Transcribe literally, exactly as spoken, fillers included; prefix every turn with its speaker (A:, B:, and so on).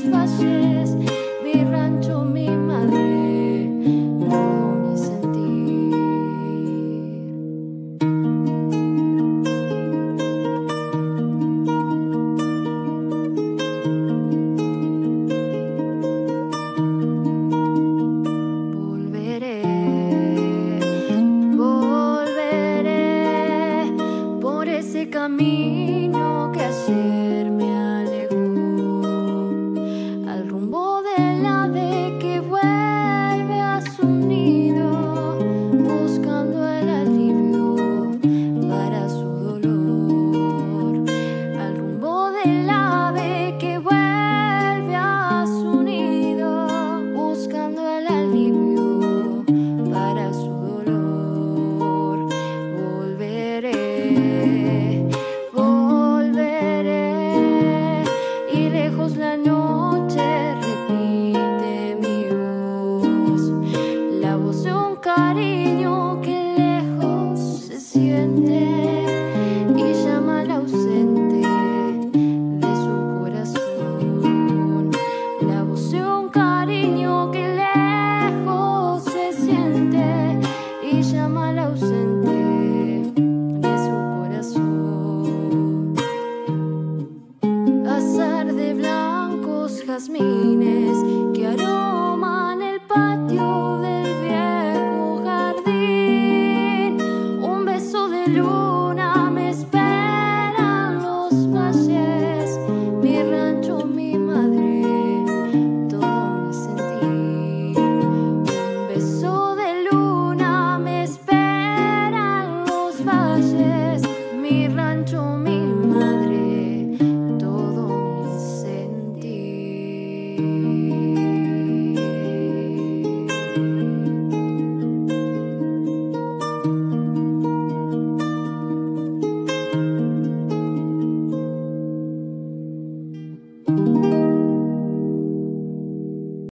A: valles, mi rancho, mi madre, todo mi sentir. Volveré, volveré por ese camino que ayer me alejó, al rumbo del ave que vuelve a su nido, buscando el alivio para su dolor. Al rumbo del ave que vuelve a su nido, buscando el alivio para su dolor. Volveré, volveré, y lejos la noche repite mi voz, la voz de un cariño que lejos se siente y llama al ausente de su corazón. La voz de un cariño que lejos se siente y llama al ausente de su corazón. Azar de blancos jazmines que aroman el patio del viejo jardín. Un beso de luna me espera en los valles, mi rancho, mi madre, todo mi sentir. Un beso de luna me espera en los valles, mi rancho, mi madre, todo mi sentir.